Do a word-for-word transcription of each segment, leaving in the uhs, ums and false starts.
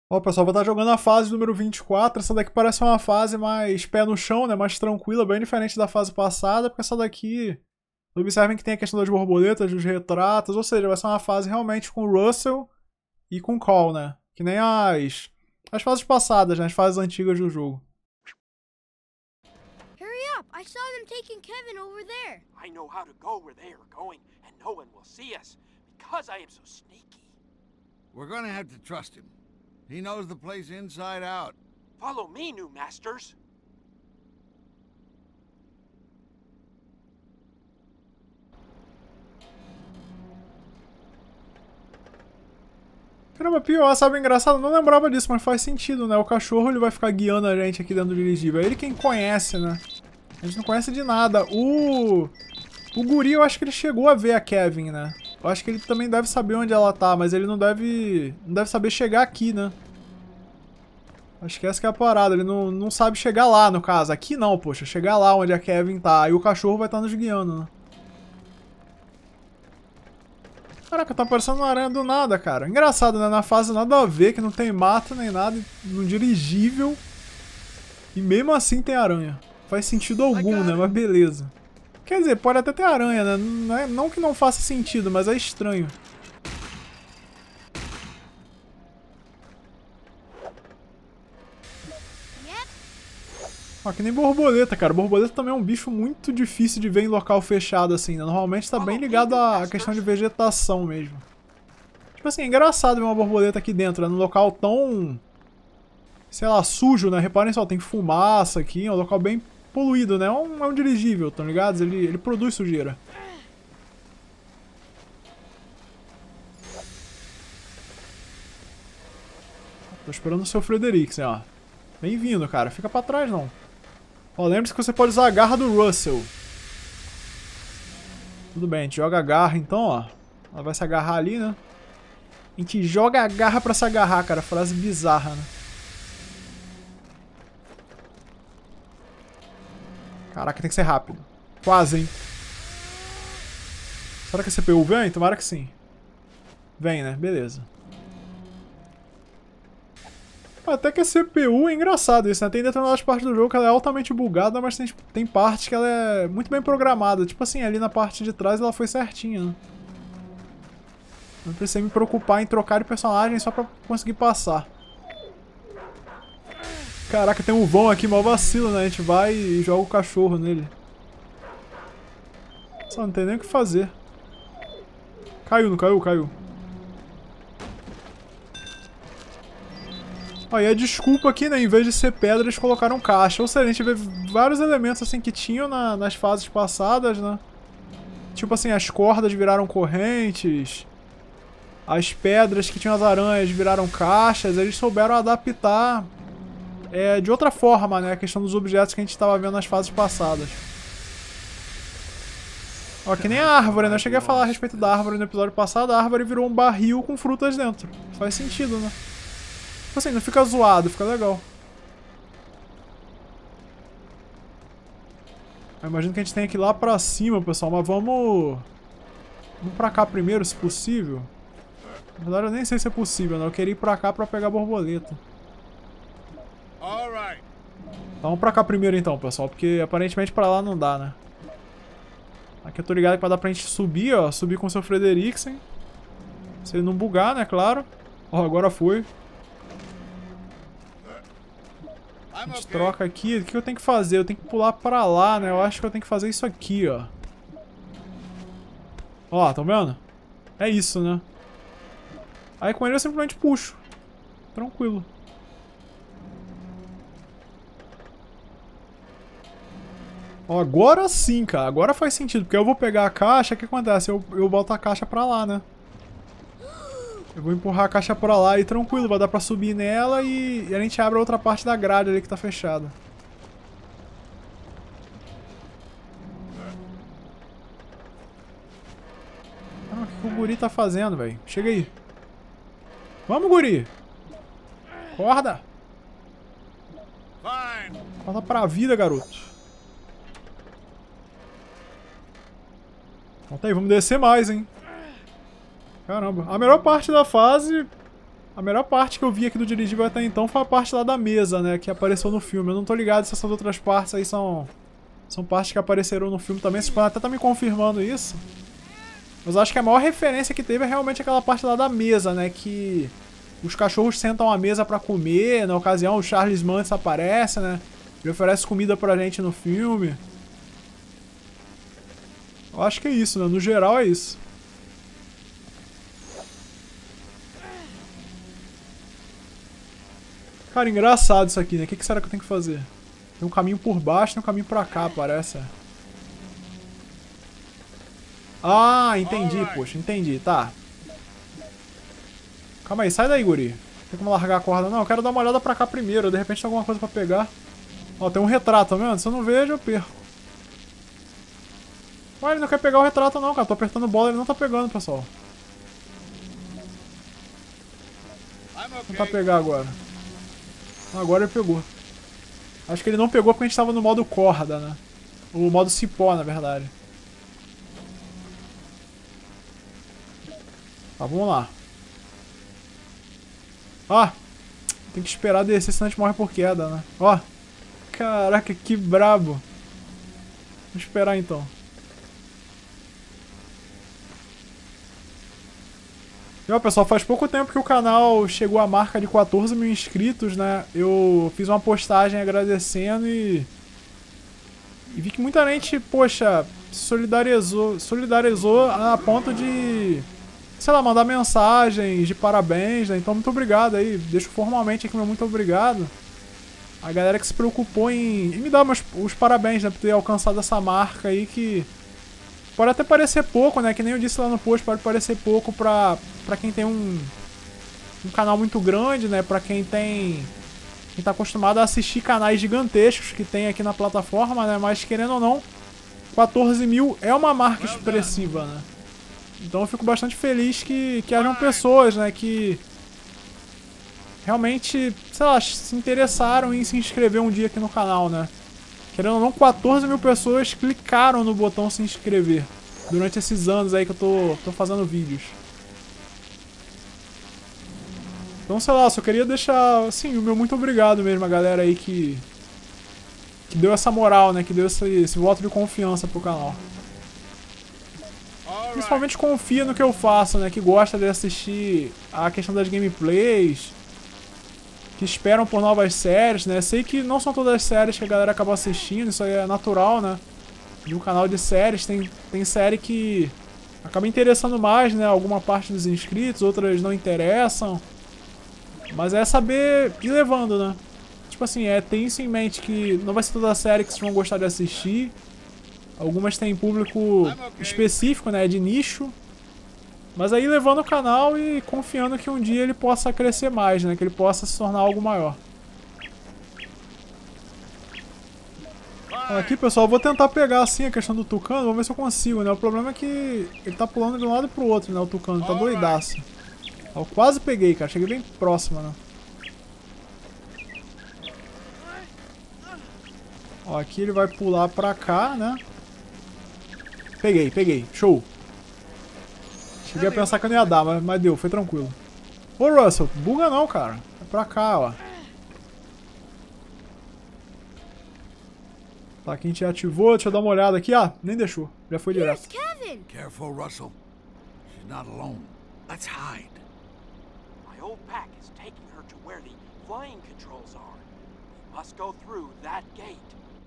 Ó, pessoal, vou estar jogando a fase número vinte e quatro. Essa daqui parece uma fase mais pé no chão, né? Mais tranquila, bem diferente da fase passada, porque essa daqui... Observem que tem a questão das borboletas, dos retratos, ou seja, vai ser uma fase realmente com o Russell e com o Cole, né? Que nem as, as fases passadas, né? As fases antigas do jogo. Hurry up! I saw them taking Kevin over there. I know how to go where they are going, and no one will see us, because I am so sneaky. We're gonna have to trust him. He knows the place inside out. Follow me, new masters. Caramba, pior, sabe, engraçado, eu não lembrava disso, mas faz sentido, né? O cachorro ele vai ficar guiando a gente aqui dentro do dirigível. É ele quem conhece, né? A gente não conhece de nada. O... O guri, eu acho que ele chegou a ver a Kevin, né? Eu acho que ele também deve saber onde ela tá, mas ele não deve... Não deve saber chegar aqui, né? Acho que essa que é a parada, ele não, não sabe chegar lá, no caso. Aqui não, poxa, chegar lá onde a Kevin tá. Aí o cachorro vai estar nos guiando, né? Caraca, tá parecendo uma aranha do nada, cara. Engraçado, né? Na fase nada a ver, que não tem mato nem nada, no dirigível. E mesmo assim tem aranha. Faz sentido algum, né? Mas beleza. Quer dizer, pode até ter aranha, né? Não, é, não que não faça sentido, mas é estranho. Ó, que nem borboleta, cara. Borboleta também é um bicho muito difícil de ver em local fechado, assim, né? Normalmente tá bem ligado à questão de vegetação mesmo. Tipo assim, é engraçado ver uma borboleta aqui dentro, né? Num local tão... sei lá, sujo, né? Reparem só, tem fumaça aqui, é um local bem poluído, né? É um, é um dirigível, estão ligados? Ele, ele produz sujeira. Tô esperando o seu Frederiksen, ó. Bem-vindo, cara. Fica pra trás, não. Ó, lembre-se que você pode usar a garra do Russell. Tudo bem, a gente joga a garra então, ó. Ela vai se agarrar ali, né? A gente joga a garra pra se agarrar, cara. Frase bizarra, né? Caraca, tem que ser rápido. Quase, hein? Será que a C P U vem? Tomara que sim. Vem, né? Beleza. Até que a C P U é engraçado isso, né? Tem determinadas partes do jogo que ela é altamente bugada, mas tem, tem partes que ela é muito bem programada. Tipo assim, ali na parte de trás ela foi certinha, né? Não precisei me preocupar em trocar de personagem só pra conseguir passar. Caraca, tem um vão aqui, mal vacilo, né? A gente vai e joga o cachorro nele. Só não tem nem o que fazer. Caiu, não caiu? Caiu. Ó, e a desculpa aqui, né? Em vez de ser pedra, eles colocaram caixa. Ou seja, a gente vê vários elementos assim que tinham na, nas fases passadas, né? Tipo assim, as cordas viraram correntes. As pedras que tinham as aranhas viraram caixas. Eles souberam adaptar é, de outra forma, né? A questão dos objetos que a gente estava vendo nas fases passadas. Ó, que nem a árvore, né? Eu cheguei a falar a respeito da árvore no episódio passado. A árvore virou um barril com frutas dentro. Faz sentido, né? Tipo assim, não fica zoado, fica legal. Eu imagino que a gente tem que ir lá pra cima, pessoal, mas vamos... Vamos pra cá primeiro, se possível. Na verdade, eu nem sei se é possível, né? Eu queria ir pra cá pra pegar a borboleta. Então, vamos pra cá primeiro então, pessoal, porque aparentemente pra lá não dá, né? Aqui eu tô ligado que vai dar pra gente subir, ó. Subir com o seu Frederiksen. Se ele não bugar, né? Claro. Ó, agora foi. A gente troca aqui. O que eu tenho que fazer? Eu tenho que pular pra lá, né? Eu acho que eu tenho que fazer isso aqui, ó. Ó, tá vendo? É isso, né? Aí com ele eu simplesmente puxo. Tranquilo. Ó, agora sim, cara. Agora faz sentido. Porque eu vou pegar a caixa. O que acontece? Eu, eu boto a caixa pra lá, né? Eu vou empurrar a caixa pra lá e tranquilo. Vai dar pra subir nela e, e a gente abre a outra parte da grade ali que tá fechada. Ah, o que o guri tá fazendo, velho? Chega aí. Vamos, guri! Acorda! Volta pra vida, garoto. Volta aí, vamos descer mais, hein? Caramba. A melhor parte da fase A melhor parte que eu vi aqui do dirigível até então foi a parte lá da mesa, né? Que apareceu no filme. Eu não tô ligado se essas outras partes aí são... São partes que apareceram no filme também. Vocês podem até estar me confirmando isso. Mas eu acho que a maior referência que teve é realmente aquela parte lá da mesa, né? Que os cachorros sentam à mesa pra comer. Na ocasião, o Charles Manson aparece, né? Ele oferece comida pra gente no filme. Eu acho que é isso, né? No geral é isso. Cara, engraçado isso aqui, né? O que será que eu tenho que fazer? Tem um caminho por baixo e um caminho pra cá, parece. Ah, entendi, poxa, entendi, tá. Calma aí, sai daí, guri. Não tem como largar a corda, não. Eu quero dar uma olhada pra cá primeiro, de repente tem alguma coisa pra pegar. Ó, tem um retrato, tá vendo? Se eu não vejo, eu perco. Ué, ele não quer pegar o retrato não, cara. Tô apertando bola, ele não tá pegando, pessoal. Vou tentar pegar agora. Agora ele pegou. Acho que ele não pegou porque a gente tava no modo corda, né? O modo cipó, na verdade. Tá, vamos lá. Ó. Tem que esperar descer, senão a gente morre por queda, né? Ó. Caraca, que brabo. Vamos esperar então. E ó, pessoal, faz pouco tempo que o canal chegou à marca de quatorze mil inscritos, né? Eu fiz uma postagem agradecendo e... E vi que muita gente, poxa, solidarizou, solidarizou a ponto de... Sei lá, mandar mensagens de parabéns, né? Então muito obrigado aí. Deixo formalmente aqui meu muito obrigado. A galera que se preocupou em, em me dar meus, os parabéns, né? Por ter alcançado essa marca aí que... Pode até parecer pouco, né? Que nem eu disse lá no post, pode parecer pouco pra, pra quem tem um, um canal muito grande, né? Pra quem tem... Quem tá acostumado a assistir canais gigantescos que tem aqui na plataforma, né? Mas querendo ou não, quatorze mil é uma marca expressiva, né? Então eu fico bastante feliz que, que hajam pessoas, né? Que realmente, sei lá, se interessaram em se inscrever um dia aqui no canal, né? Querendo ou não, quatorze mil pessoas clicaram no botão se inscrever durante esses anos aí que eu tô, tô fazendo vídeos. Então, sei lá, só queria deixar, assim, o meu muito obrigado mesmo a galera aí que, que deu essa moral, né? Que deu esse, esse voto de confiança pro canal. Principalmente confia no que eu faço, né? Que gosta de assistir a questão das gameplays, que esperam por novas séries, né? Sei que não são todas as séries que a galera acaba assistindo, isso aí é natural, né? De um canal de séries, tem, tem série que acaba interessando mais, né? Alguma parte dos inscritos, outras não interessam. Mas é saber ir levando, né? Tipo assim, é ter isso em mente que não vai ser toda a série que vocês vão gostar de assistir. Algumas têm público específico, né? De nicho. Mas aí levando o canal e confiando que um dia ele possa crescer mais, né? Que ele possa se tornar algo maior. Aqui, pessoal, eu vou tentar pegar assim a questão do tucano, vamos ver se eu consigo, né? O problema é que ele tá pulando de um lado pro outro, né? O tucano, tá doidaço. Eu quase peguei, cara. Cheguei bem próximo, né? Ó, aqui ele vai pular pra cá, né? Peguei, peguei. Show. Cheguei a pensar que eu não ia dar, mas, mas deu. Foi tranquilo. Ô, Russell, buga não, cara. É pra cá, ó. Tá, aqui a gente ativou. Deixa eu dar uma olhada aqui. Ah, nem deixou. Já foi direto. Here's Kevin. Careful, Russell. She's not alone. Let's hide. My old pack is taking her to where the flying controls are. We must go through that gate.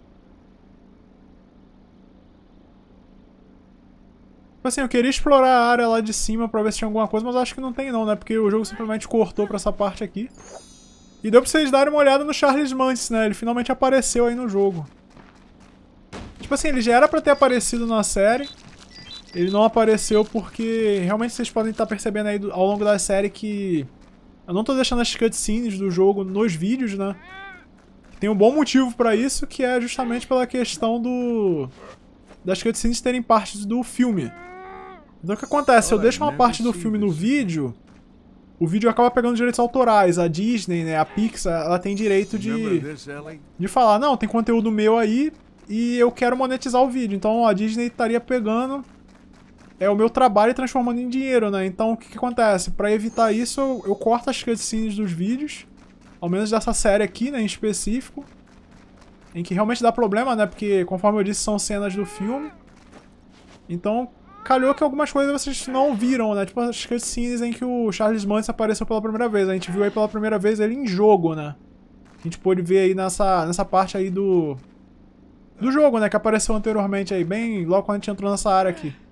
Tipo assim, eu queria explorar a área lá de cima pra ver se tinha alguma coisa, mas acho que não tem não, né? Porque o jogo simplesmente cortou pra essa parte aqui. E deu pra vocês darem uma olhada no Charles Manson, né? Ele finalmente apareceu aí no jogo. Tipo assim, ele já era pra ter aparecido na série. Ele não apareceu porque realmente vocês podem estar percebendo aí ao longo da série que eu não tô deixando as cutscenes do jogo nos vídeos, né? Tem um bom motivo pra isso, que é justamente pela questão do... das cutscenes terem partes do filme. Então o que acontece? Se eu deixo uma parte do filme no vídeo, o vídeo acaba pegando direitos autorais. A Disney, né, a Pixar, ela tem direito de, de falar, não, tem conteúdo meu aí e eu quero monetizar o vídeo. Então a Disney estaria pegando é o meu trabalho transformando em dinheiro, né? Então o que, que acontece? Pra evitar isso, eu, eu corto as cutscenes dos vídeos, ao menos dessa série aqui, né, em específico, em que realmente dá problema, né? Porque, conforme eu disse, são cenas do filme. Então, calhou que algumas coisas vocês não viram, né? Tipo as cutscenes em que o Charles Manson apareceu pela primeira vez. A gente viu aí pela primeira vez ele em jogo, né? A gente pôde ver aí nessa, nessa parte aí do... do jogo, né? Que apareceu anteriormente aí, bem logo quando a gente entrou nessa área aqui.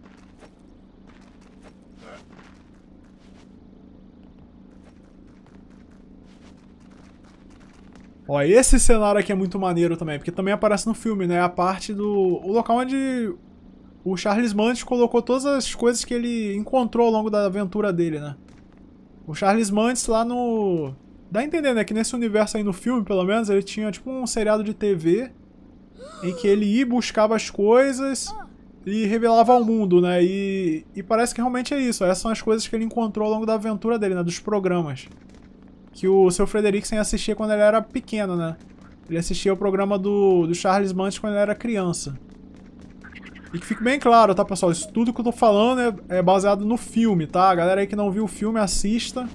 Ó, esse cenário aqui é muito maneiro também, porque também aparece no filme, né? A parte do... o local onde o Charles Manson colocou todas as coisas que ele encontrou ao longo da aventura dele, né? O Charles Manson lá no... dá a entender, né? Que nesse universo aí no filme, pelo menos, ele tinha tipo um seriado de T V em que ele ia, buscava as coisas e revelava ao mundo, né? E, e parece que realmente é isso. Essas são as coisas que ele encontrou ao longo da aventura dele, né? Dos programas. Que o seu Frederiksen assistia quando ele era pequeno, né? Ele assistia o programa do, do Charles Manson quando ele era criança. E que fique bem claro, tá, pessoal? Isso tudo que eu tô falando é, é baseado no filme, tá? A galera aí que não viu o filme, assista.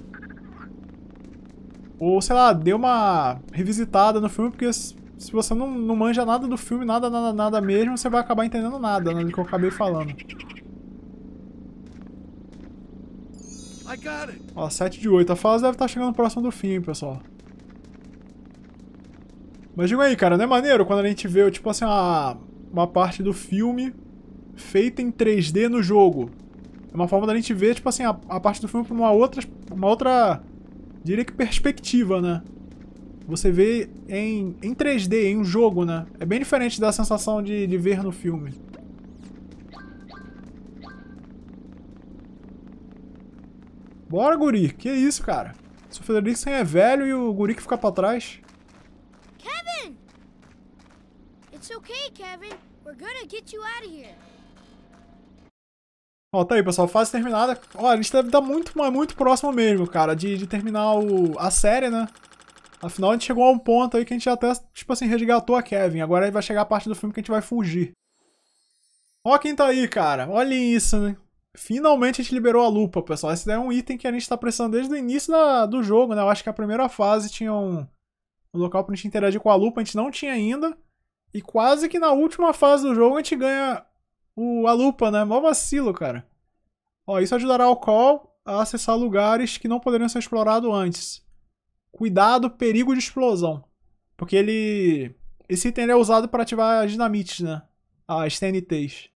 Ou, sei lá, dê uma revisitada no filme, porque se você não, não manja nada do filme, nada, nada, nada mesmo, você vai acabar entendendo nada, né, do que eu acabei falando. Ó, sete de oito. A fase deve estar chegando próximo do fim, pessoal. Mas diga aí, cara, não é maneiro quando a gente vê, tipo assim, uma, uma parte do filme feita em três D no jogo. É uma forma da gente ver, tipo assim, a, a parte do filme por uma outra, uma outra, diria que perspectiva, né? Você vê em, em três D, em um jogo, né? É bem diferente da sensação de, de ver no filme. Bora, guri. Que isso, cara? O Frederiksen é velho e o guri que fica pra trás. Kevin! It's okay, Kevin. We're gonna get you out of here. Ó, tá aí, pessoal. Fase terminada. Ó, a gente deve estar muito, muito próximo mesmo, cara, de, de terminar o, a série, né? Afinal, a gente chegou a um ponto aí que a gente até, tipo assim, resgatou a Kevin. Agora aí vai chegar a parte do filme que a gente vai fugir. Ó quem tá aí, cara. Olhem isso, né? Finalmente a gente liberou a lupa, pessoal. Esse daí é um item que a gente tá precisando desde o início da, do jogo, né? Eu acho que a primeira fase tinha um, um local pra gente interagir com a lupa. A gente não tinha ainda. E quase que na última fase do jogo a gente ganha o, a lupa, né? Mó vacilo, cara. Ó, isso ajudará o Cole a acessar lugares que não poderiam ser explorados antes. Cuidado, perigo de explosão. Porque ele... esse item é usado para ativar as dinamites, né? As T N Ts.